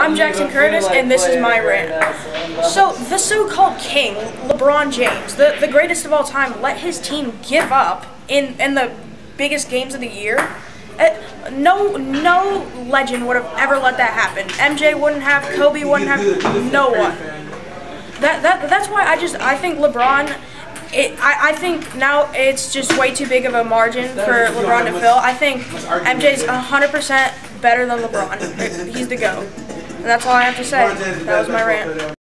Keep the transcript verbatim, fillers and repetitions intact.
I'm Jackson Curtis, and this is my rant. So, the so-called king, LeBron James, the, the greatest of all time, let his team give up in, in the biggest games of the year. Uh, no, no legend would have ever let that happen. M J wouldn't have, Kobe wouldn't have, no one. That, that, that's why I just, I think LeBron, it, I, I think now it's just way too big of a margin for LeBron to fill. I think M J's one hundred percent better than LeBron. He's the GOAT. And that's all I have to say. That was my rant.